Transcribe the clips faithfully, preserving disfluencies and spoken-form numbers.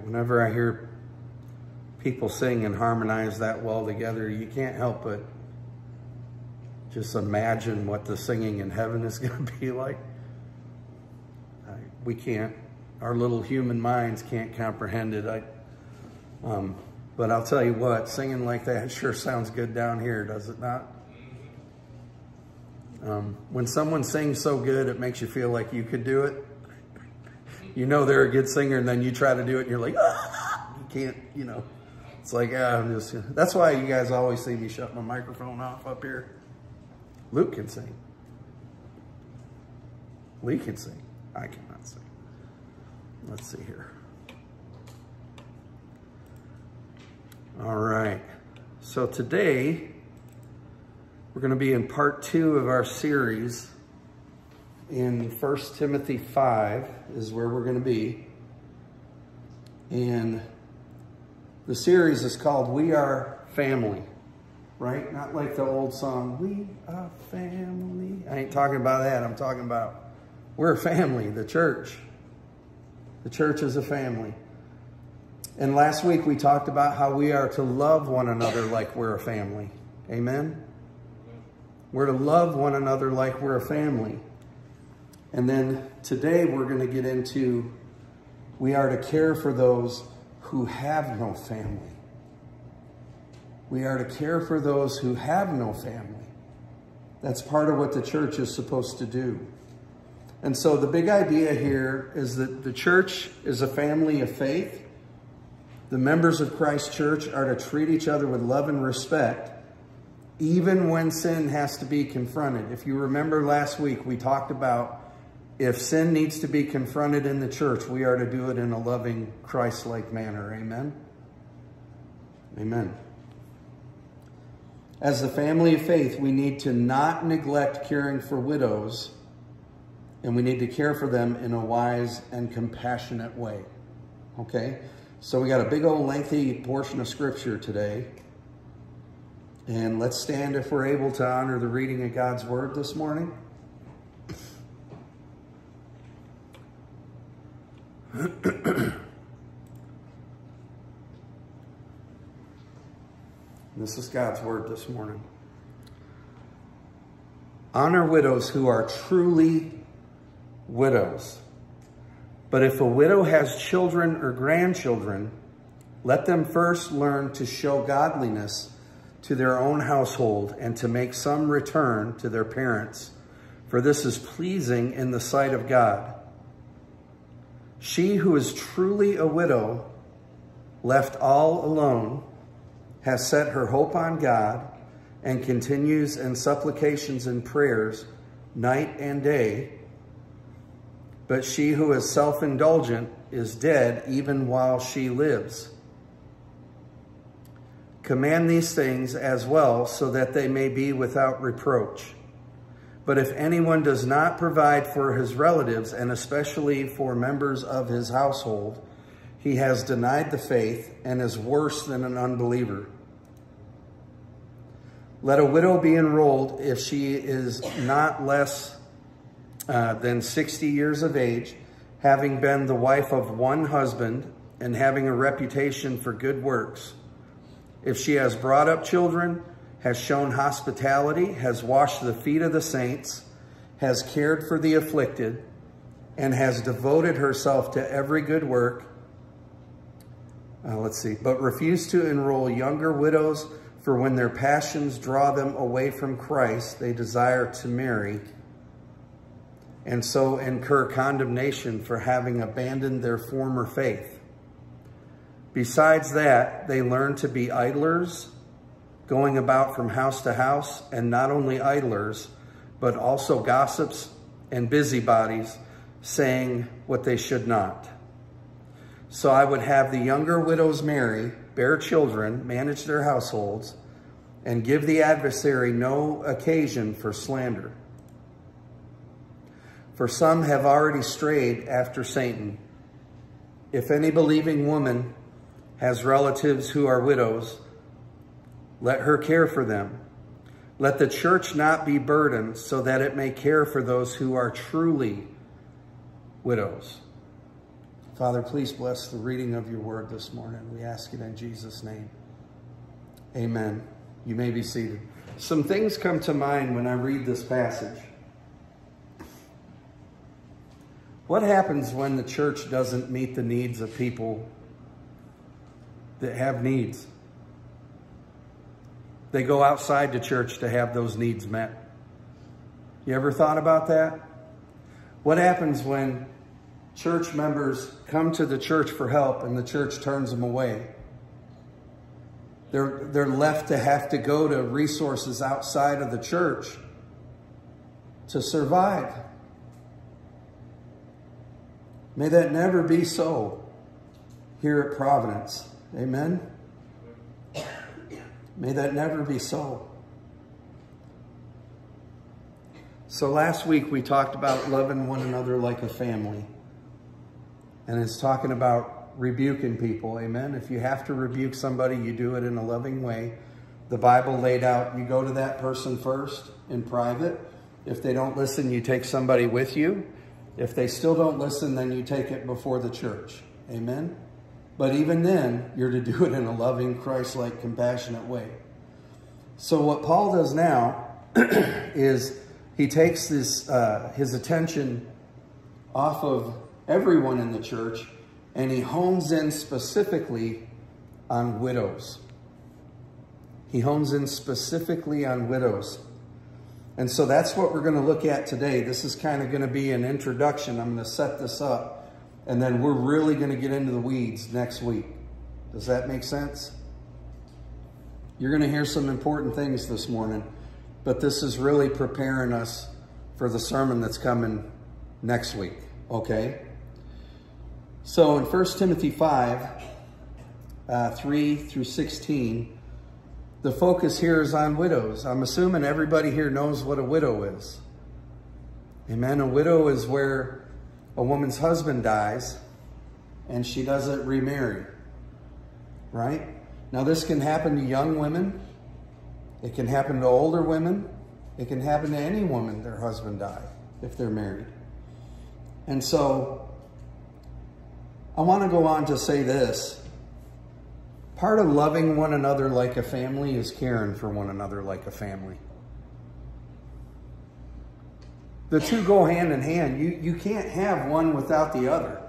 Whenever I hear people sing and harmonize that well together, you can't help but just imagine what the singing in heaven is going to be like. I, we can't, our little human minds can't comprehend it. I, um, but I'll tell you what, singing like that sure sounds good down here, does it not? Um, when someone sings so good, it makes you feel like you could do it. You know they're a good singer, and then you try to do it, and you're like, ah, you can't, you know. It's like, ah, I'm just, that's why you guys always see me shut my microphone off up here. Luke can sing. Lee can sing. I cannot sing. Let's see here. All right. So today, we're going to be in part two of our series in First Timothy five is where we're going to be. And the series is called We Are Family, right? Not like the old song, We Are Family. I ain't talking about that. I'm talking about we're a family, the church. The church is a family. And last week we talked about how we are to love one another like we're a family. Amen? We're to love one another like we're a family. And then today we're going to get into we are to care for those who have no family. We are to care for those who have no family. That's part of what the church is supposed to do. And so the big idea here is that the church is a family of faith. The members of Christ's church are to treat each other with love and respect, even when sin has to be confronted. If you remember last week, we talked about if sin needs to be confronted in the church, we are to do it in a loving, Christ-like manner. Amen? Amen. As the family of faith, we need to not neglect caring for widows, and we need to care for them in a wise and compassionate way. Okay? So we got a big old lengthy portion of scripture today. And let's stand if we're able to honor the reading of God's word this morning. This is God's word this morning. Honor widows who are truly widows. But if a widow has children or grandchildren, let them first learn to show godliness to their own household and to make some return to their parents, for this is pleasing in the sight of God. She who is truly a widow, left all alone, has set her hope on God and continues in supplications and prayers night and day. But she who is self-indulgent is dead even while she lives. Command these things as well so that they may be without reproach. But if anyone does not provide for his relatives, and especially for members of his household, he has denied the faith and is worse than an unbeliever. Let a widow be enrolled if she is not less uh, than sixty years of age, having been the wife of one husband and having a reputation for good works. If she has brought up children, has shown hospitality, has washed the feet of the saints, has cared for the afflicted, and has devoted herself to every good work. Uh, let's see, but refuse to enroll younger widows, for when their passions draw them away from Christ, they desire to marry, and so incur condemnation for having abandoned their former faith. Besides that, they learn to be idlers, going about from house to house, and not only idlers, but also gossips and busybodies, saying what they should not. So I would have the younger widows marry, bear children, manage their households, and give the adversary no occasion for slander. For some have already strayed after Satan. If any believing woman has relatives who are widows, let her care for them. Let the church not be burdened, so that it may care for those who are truly widows. Father, please bless the reading of your word this morning. We ask it in Jesus' name. Amen. You may be seated. Some things come to mind when I read this passage. What happens when the church doesn't meet the needs of people that have needs? They go outside the church to have those needs met. You ever thought about that? What happens when church members come to the church for help and the church turns them away? They're, they're left to have to go to resources outside of the church to survive. May that never be so here at Providence. Amen? May that never be so. So last week we talked about loving one another like a family. And it's talking about rebuking people, amen? If you have to rebuke somebody, you do it in a loving way. The Bible laid out, you go to that person first in private. If they don't listen, you take somebody with you. If they still don't listen, then you take it before the church, amen? But even then, you're to do it in a loving, Christ-like, compassionate way. So what Paul does now is he takes this, uh, his attention off of everyone in the church, and he hones in specifically on widows. He hones in specifically on widows. And so that's what we're going to look at today. This is kind of going to be an introduction. I'm going to set this up, and then we're really going to get into the weeds next week. Does that make sense? You're going to hear some important things this morning, but this is really preparing us for the sermon that's coming next week, okay? So in First Timothy five, uh, three through sixteen, the focus here is on widows. I'm assuming everybody here knows what a widow is. Amen. A widow is where a woman's husband dies and she doesn't remarry, right? Now this can happen to young women. It can happen to older women. It can happen to any woman their husband died if they're married. And so I want to go on to say this. Part of loving one another like a family is caring for one another like a family. The two go hand in hand. You, you can't have one without the other.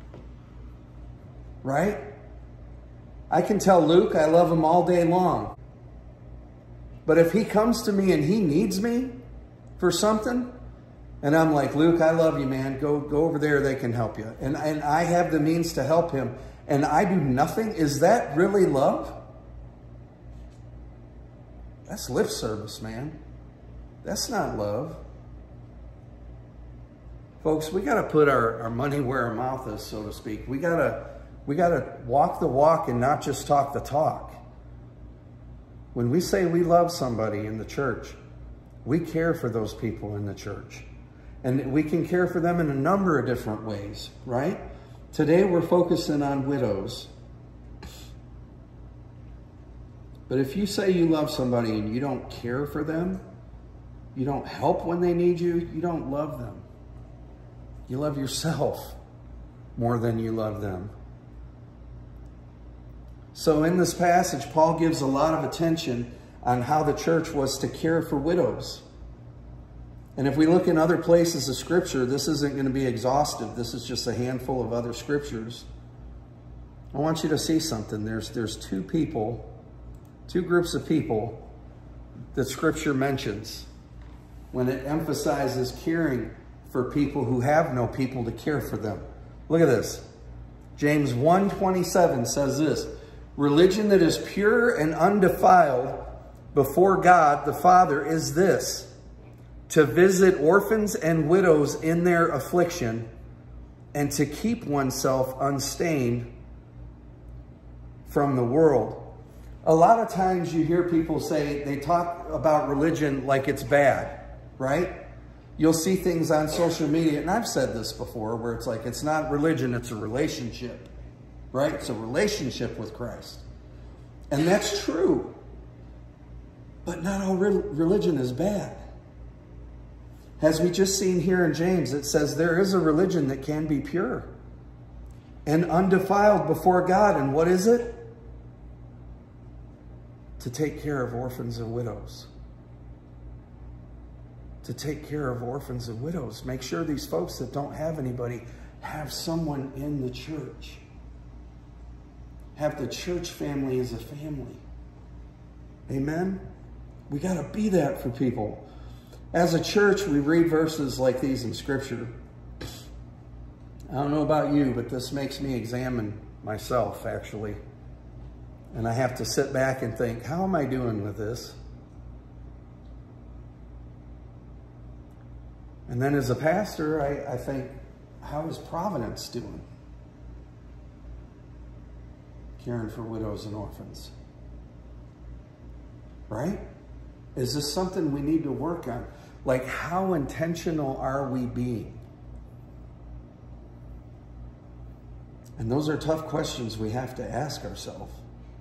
Right? I can tell Luke I love him all day long. But if he comes to me and he needs me for something, and I'm like, Luke, I love you, man. Go, go over there. They can help you. And, and I have the means to help him. And I do nothing. Is that really love? That's lip service, man. That's not love. Folks, we got to put our, our money where our mouth is, so to speak. We got to, we got to walk the walk and not just talk the talk. When we say we love somebody in the church, we care for those people in the church. And we can care for them in a number of different ways, right? Today we're focusing on widows. But if you say you love somebody and you don't care for them, you don't help when they need you, you don't love them. You love yourself more than you love them. So in this passage, Paul gives a lot of attention on how the church was to care for widows. And if we look in other places of Scripture, this isn't going to be exhaustive. This is just a handful of other Scriptures. I want you to see something. There's, there's two people, two groups of people that Scripture mentions when it emphasizes caring for people who have no people to care for them. Look at this. James one twenty-seven says this, religion that is pure and undefiled before God the Father is this, to visit orphans and widows in their affliction, and to keep oneself unstained from the world. A lot of times you hear people say, they talk about religion like it's bad, right? You'll see things on social media, and I've said this before, where it's like, it's not religion, it's a relationship, right? It's a relationship with Christ. And that's true. But not all re religion is bad. As we just seen here in James, it says there is a religion that can be pure. and undefiled before God. And what is it? To take care of orphans and widows. To take care of orphans and widows. Make sure these folks that don't have anybody have someone in the church. Have the church family as a family. Amen? We got to be that for people. As a church, we read verses like these in Scripture. I don't know about you, but this makes me examine myself, actually. And I have to sit back and think, how am I doing with this? And then as a pastor, I, I think, how is Providence doing? Caring for widows and orphans. Right? Is this something we need to work on? Like, how intentional are we being? And those are tough questions we have to ask ourselves.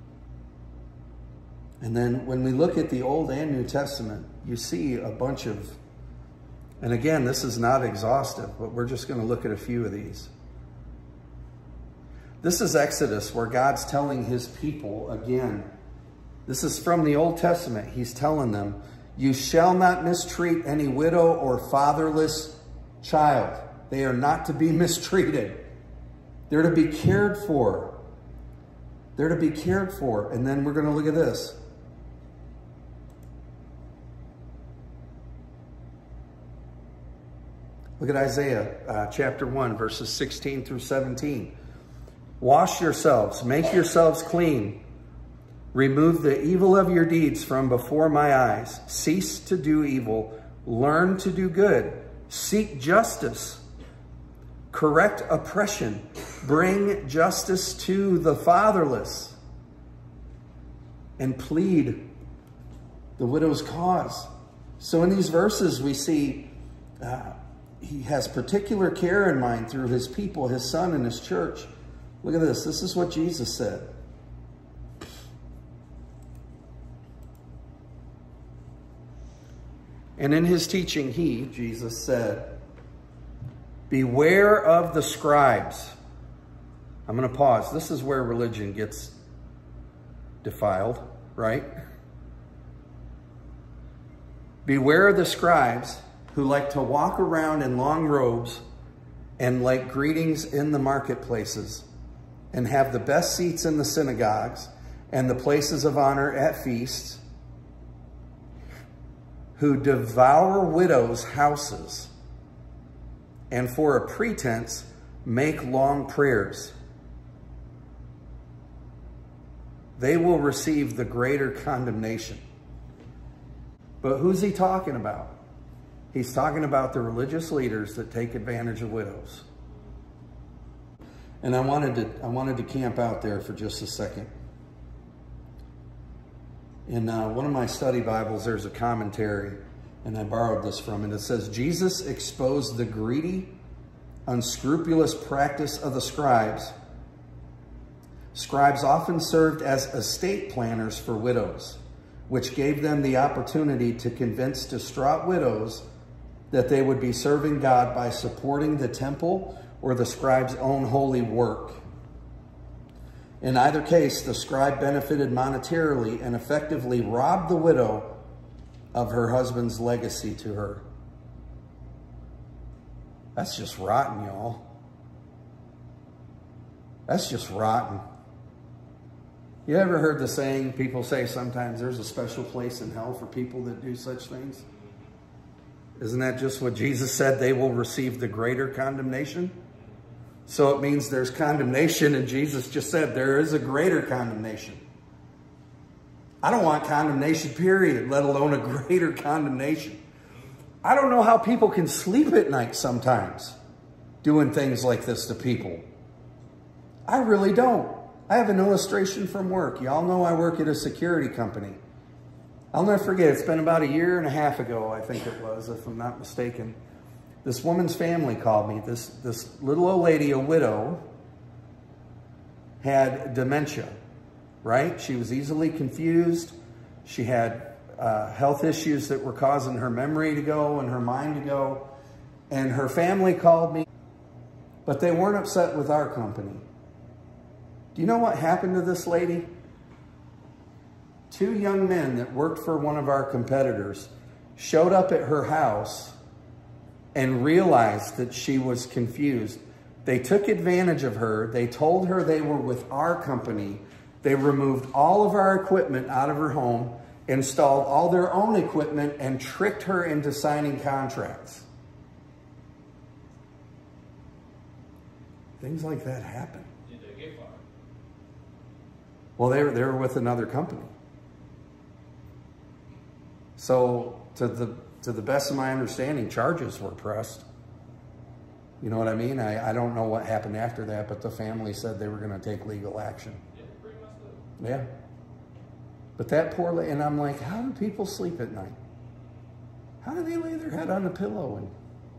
And then when we look at the Old and New Testament, you see a bunch of, and again, this is not exhaustive, but we're just going to look at a few of these. This is Exodus, where God's telling his people again. This is from the Old Testament. He's telling them, you shall not mistreat any widow or fatherless child. They are not to be mistreated. They're to be cared for. They're to be cared for. And then we're going to look at this. Look at Isaiah uh, chapter one, verses sixteen through seventeen. Wash yourselves, make yourselves clean. Remove the evil of your deeds from before my eyes. Cease to do evil. Learn to do good. Seek justice. Correct oppression. Bring justice to the fatherless. And plead the widow's cause. So in these verses we see uh, he has particular care in mind through his people, his son, and his church. Look at this. This is what Jesus said. And in his teaching, he, Jesus, said, beware of the scribes. I'm going to pause. This is where religion gets defiled, right? Beware of the scribes who like to walk around in long robes and like greetings in the marketplaces and have the best seats in the synagogues and the places of honor at feasts, who devour widows' houses and for a pretense make long prayers. They will receive the greater condemnation. But who's he talking about? He's talking about the religious leaders that take advantage of widows. And I wanted to, I wanted to camp out there for just a second. In uh, one of my study Bibles, there's a commentary, and I borrowed this from it. It says, Jesus exposed the greedy, unscrupulous practice of the scribes. Scribes often served as estate planners for widows, which gave them the opportunity to convince distraught widows that they would be serving God by supporting the temple or the scribe's own holy work. In either case, the scribe benefited monetarily and effectively robbed the widow of her husband's legacy to her. That's just rotten, y'all. That's just rotten. You ever heard the saying, people say sometimes there's a special place in hell for people that do such things? Isn't that just what Jesus said? They will receive the greater condemnation. So it means there's condemnation, and Jesus just said there is a greater condemnation. I don't want condemnation, period, let alone a greater condemnation. I don't know how people can sleep at night sometimes doing things like this to people. I really don't. I have an illustration from work. Y'all know I work at a security company. I'll never forget, it's been about a year and a half ago, I think it was, if I'm not mistaken. This woman's family called me. This, this little old lady, a widow, had dementia, right? She was easily confused. She had uh, health issues that were causing her memory to go and her mind to go. And her family called me, but they weren't upset with our company. Do you know what happened to this lady? Two young men that worked for one of our competitors showed up at her house and realized that she was confused. They took advantage of her. They told her they were with our company. They removed all of our equipment out of her home, installed all their own equipment, and tricked her into signing contracts. Things like that happen. Did they get fired? Well, they were, they were with another company. So to the, to the best of my understanding, charges were pressed. You know what I mean? I, I don't know what happened after that, but the family said they were going to take legal action. Yeah, pretty much so. Yeah. But that poor lady, and I'm like, how do people sleep at night? How do they lay their head on the pillow? And,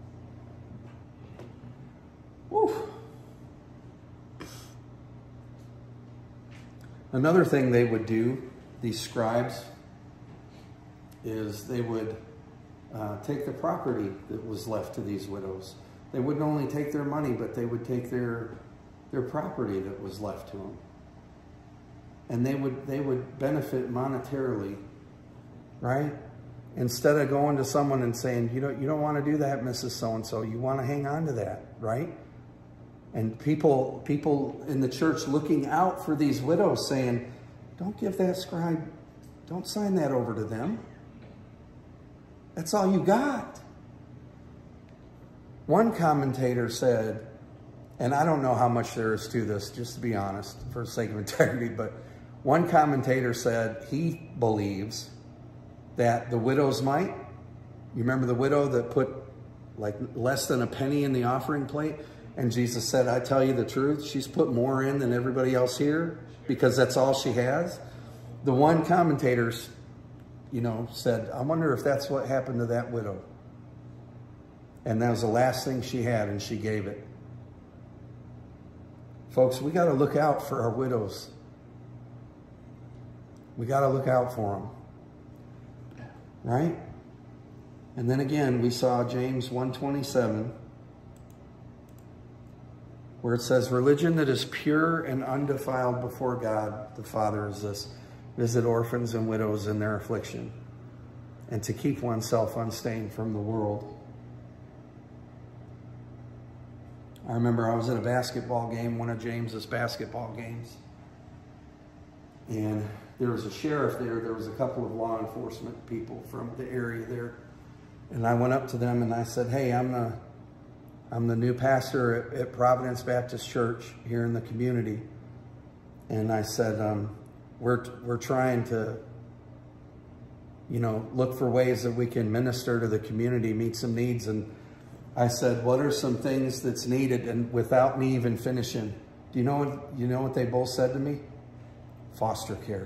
whew. Another thing they would do, these scribes, is they would uh, take the property that was left to these widows. They wouldn't only take their money, but they would take their, their property that was left to them. And they would, they would benefit monetarily, right? Instead of going to someone and saying, you don't, you don't want to do that, Missus So-and-so. You want to hang on to that, right? And people, people in the church looking out for these widows saying, don't give that scribe, don't sign that over to them. That's all you got. One commentator said, and I don't know how much there is to this, just to be honest, for the sake of integrity, but one commentator said he believes that the widow's mite, you remember the widow that put like less than a penny in the offering plate? And Jesus said, I tell you the truth, she's put more in than everybody else here because that's all she has. The one commentator, you know, said, I wonder if that's what happened to that widow. And that was the last thing she had, and she gave it. Folks, we got to look out for our widows. We got to look out for them. Right? And then again, we saw James one twenty-seven, where it says, religion that is pure and undefiled before God, the Father, is this: visit orphans and widows in their affliction, and to keep oneself unstained from the world. I remember I was at a basketball game, one of James's basketball games, and there was a sheriff there. There was a couple of law enforcement people from the area there, and I went up to them and I said, hey, I'm the, I'm the new pastor at, at Providence Baptist Church here in the community. And I said, um, we're, we're trying to, you know, look for ways that we can minister to the community, meet some needs. And I said, what are some things that's needed? And without me even finishing, do you know what, you know what they both said to me? Foster care.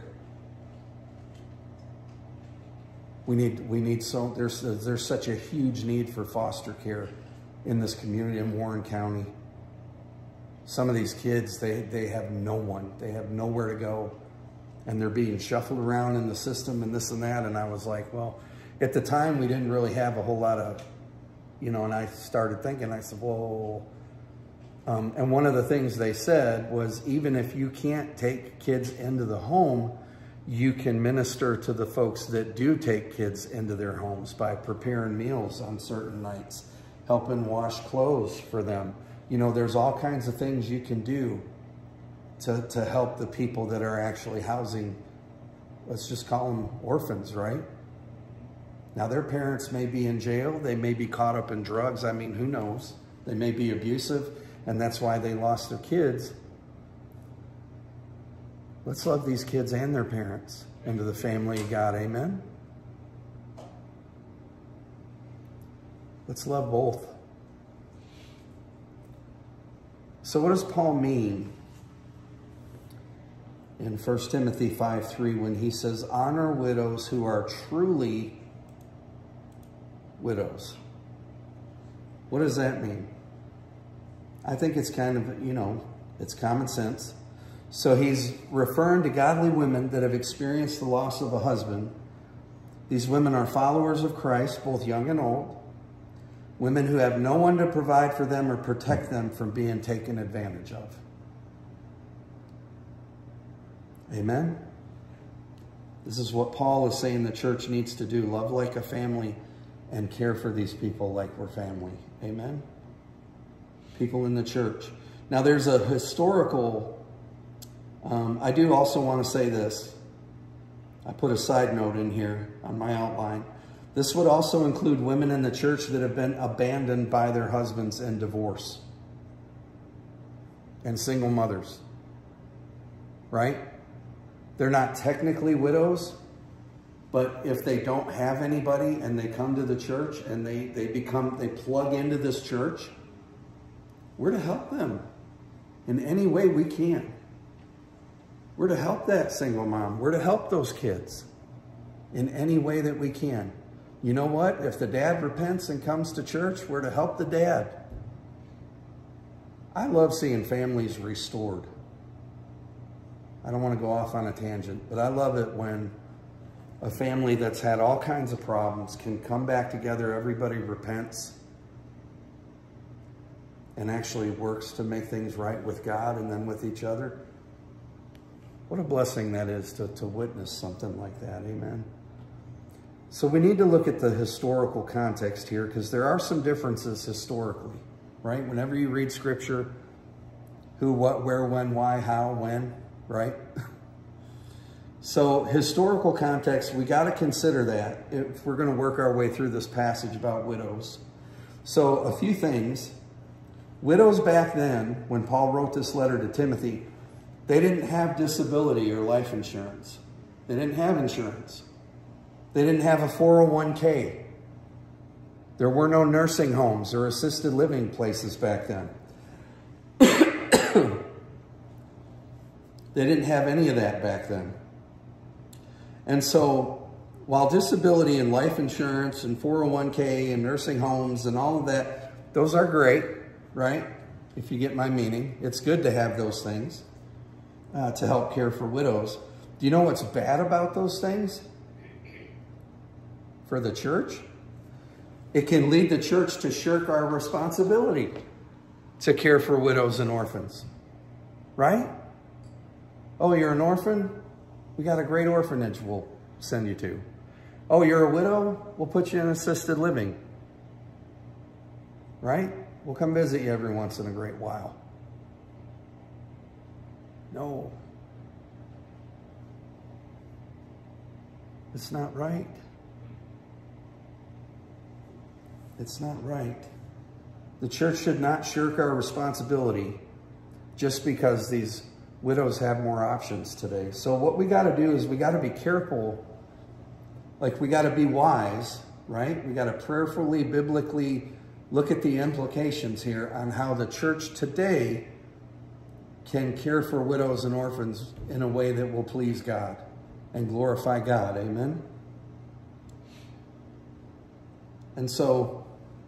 We need, we need so, there's, there's such a huge need for foster care in this community in Warren County. Some of these kids, they, they have no one. They have nowhere to go. And they're being shuffled around in the system and this and that. And I was like, well, at the time we didn't really have a whole lot of, you know, and I started thinking, I said, whoa. Um, and one of the things they said was, even if you can't take kids into the home, you can minister to the folks that do take kids into their homes by preparing meals on certain nights, helping wash clothes for them. You know, there's all kinds of things you can do to, to help the people that are actually housing, let's just call them orphans, right? Now, their parents may be in jail. They may be caught up in drugs. I mean, who knows? They may be abusive, and that's why they lost their kids. Let's love these kids and their parents into the family of God. Amen? Let's love both. So what does Paul mean in First Timothy five three when he says, honor widows who are truly widows? What does that mean? I think it's kind of, you know, it's common sense. So he's referring to godly women that have experienced the loss of a husband. These women are followers of Christ, both young and old. Women who have no one to provide for them or protect them from being taken advantage of. Amen? This is what Paul is saying the church needs to do. Love like a family and care for these people like we're family. Amen? People in the church. Now there's a historical, um, I do also want to say this. I put a side note in here on my outline. This would also include women in the church that have been abandoned by their husbands in divorce. And single mothers. Right? They're not technically widows, but if they don't have anybody and they come to the church and they, they become, they plug into this church, we're to help them in any way we can. We're to help that single mom. We're to help those kids in any way that we can. You know what? If the dad repents and comes to church, we're to help the dad. I love seeing families restored. I don't want to go off on a tangent, but I love it when a family that's had all kinds of problems can come back together, everybody repents, and actually works to make things right with God and then with each other. What a blessing that is to, to witness something like that, amen? So we need to look at the historical context here because there are some differences historically, right? Whenever you read scripture, who, what, where, when, why, how, when, right? So historical context, we got to consider that if we're going to work our way through this passage about widows. So a few things. Widows back then, when Paul wrote this letter to Timothy, they didn't have disability or life insurance. They didn't have insurance. They didn't have a four oh one K. There were no nursing homes or assisted living places back then. They didn't have any of that back then. And so while disability and life insurance and four oh one K and nursing homes and all of that, those are great, right? If you get my meaning, it's good to have those things uh, to help care for widows. Do you know what's bad about those things? For the church, it can lead the church to shirk our responsibility to care for widows and orphans, right? Oh, you're an orphan? We got a great orphanage we'll send you to. Oh, you're a widow? We'll put you in assisted living, right? We'll come visit you every once in a great while. No. It's not right. It's not right. The church should not shirk our responsibility just because these widows have more options today. So what we got to do is we got to be careful. Like we got to be wise, right? We got to prayerfully, biblically look at the implications here on how the church today can care for widows and orphans in a way that will please God and glorify God. Amen? And so,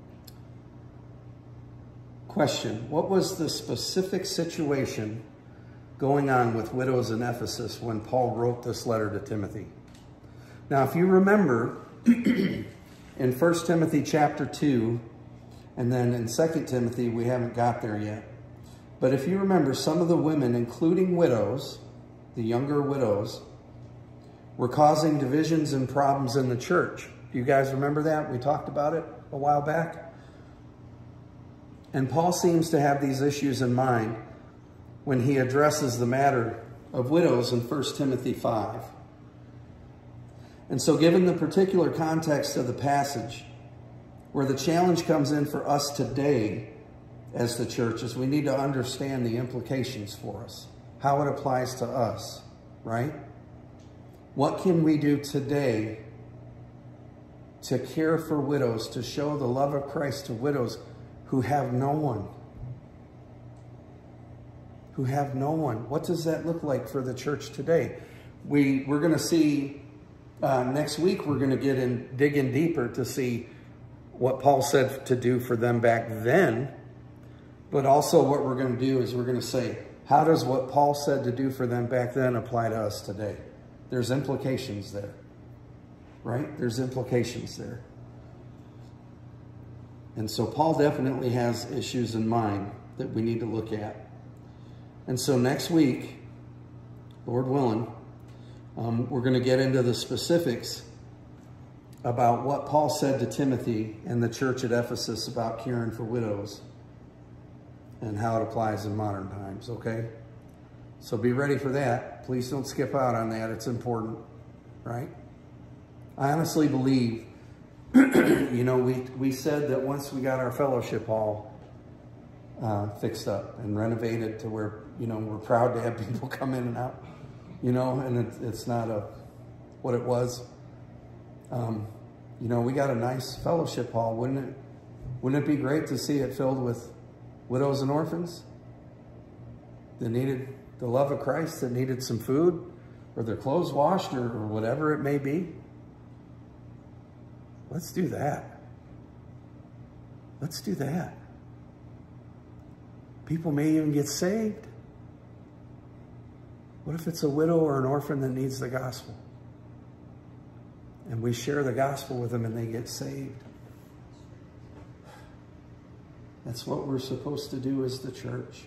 question, what was the specific situation going on with widows in Ephesus when Paul wrote this letter to Timothy? Now, if you remember, in First Timothy chapter two, and then in Second Timothy, we haven't got there yet. But if you remember, some of the women, including widows, the younger widows, were causing divisions and problems in the church. Do you guys remember that? We talked about it a while back. And Paul seems to have these issues in mind when he addresses the matter of widows in First Timothy five. And so given the particular context of the passage, where the challenge comes in for us today as the church, is we need to understand the implications for us, how it applies to us, right? What can we do today to care for widows, to show the love of Christ to widows who have no one? Who have no one. What does that look like for the church today? We, we're going to see, uh, next week, we're going to get in, dig in deeper to see what Paul said to do for them back then. But also what we're going to do is we're going to say, how does what Paul said to do for them back then apply to us today? There's implications there, right? There's implications there. And so Paul definitely has issues in mind that we need to look at. And so next week, Lord willing, um, we're going to get into the specifics about what Paul said to Timothy and the church at Ephesus about caring for widows and how it applies in modern times, okay? So be ready for that. Please don't skip out on that. It's important, right? I honestly believe, you know, we, we said that once we got our fellowship hall uh, fixed up and renovated to where, you know, we're proud to have people come in and out, you know, and it, it's not a, what it was. Um, you know, we got a nice fellowship hall. Wouldn't it, wouldn't it be great to see it filled with widows and orphans that needed the love of Christ, that needed some food or their clothes washed or, or whatever it may be? Let's do that. Let's do that. People may even get saved. What if it's a widow or an orphan that needs the gospel? And we share the gospel with them and they get saved. That's what we're supposed to do as the church.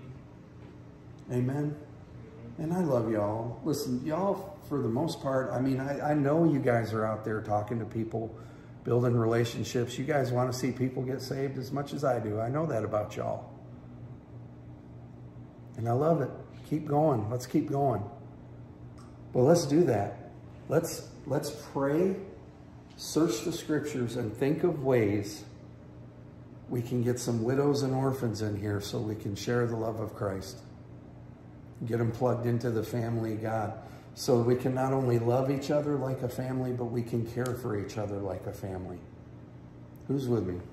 Amen. And I love y'all. Listen, y'all, for the most part, I mean, I, I know you guys are out there talking to people, building relationships. You guys want to see people get saved as much as I do. I know that about y'all. And I love it. Keep going. Let's keep going. Well, let's do that. Let's, let's pray, search the scriptures, and think of ways we can get some widows and orphans in here so we can share the love of Christ. Get them plugged into the family of God so we can not only love each other like a family, but we can care for each other like a family. Who's with me?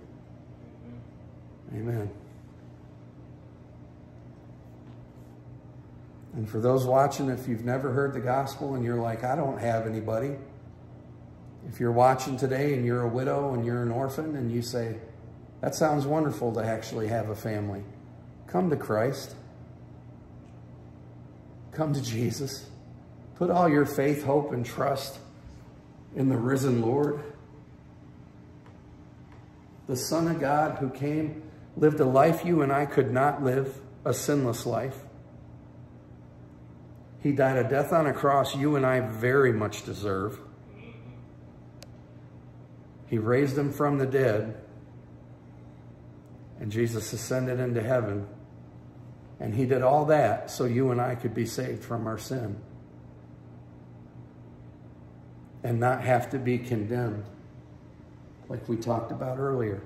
Amen. And for those watching, if you've never heard the gospel and you're like, I don't have anybody. If you're watching today and you're a widow and you're an orphan and you say, that sounds wonderful to actually have a family. Come to Christ. Come to Jesus. Put all your faith, hope, and trust in the risen Lord. The Son of God who came, lived a life you and I could not live, a sinless life. He died a death on a cross you and I very much deserve. He raised him from the dead. And Jesus ascended into heaven. And he did all that so you and I could be saved from our sin. And not have to be condemned, like we talked about earlier.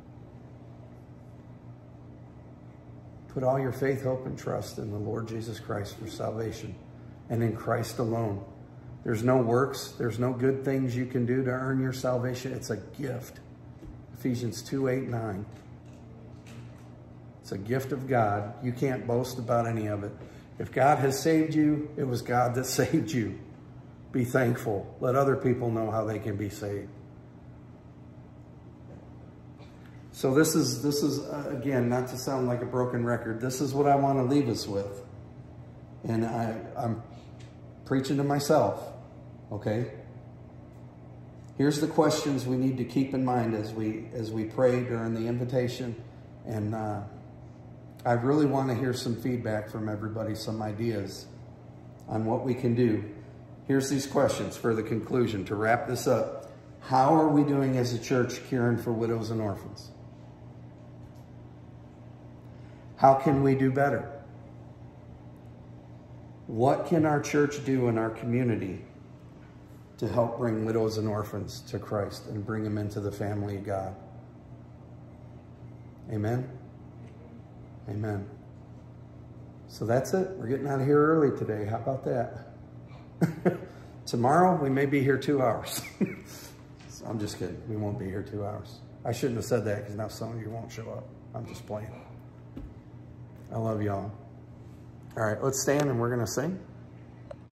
Put all your faith, hope, and trust in the Lord Jesus Christ for salvation, and in Christ alone. There's no works. There's no good things you can do to earn your salvation. It's a gift. Ephesians two, eight, nine. It's a gift of God. You can't boast about any of it. If God has saved you, it was God that saved you. Be thankful. Let other people know how they can be saved. So this is, this is uh, again, not to sound like a broken record, this is what I want to leave us with. And I, I'm preaching to myself, okay? Here's the questions we need to keep in mind as we, as we pray during the invitation. And uh, I really want to hear some feedback from everybody, some ideas on what we can do. Here's these questions for the conclusion to wrap this up. How are we doing as a church caring for widows and orphans? How can we do better? What can our church do in our community to help bring widows and orphans to Christ and bring them into the family of God? Amen? Amen. So that's it. We're getting out of here early today. How about that? Tomorrow, we may be here two hours. So I'm just kidding. We won't be here two hours. I shouldn't have said that because now some of you won't show up. I'm just playing. I love y'all. All right, let's stand and we're going to sing.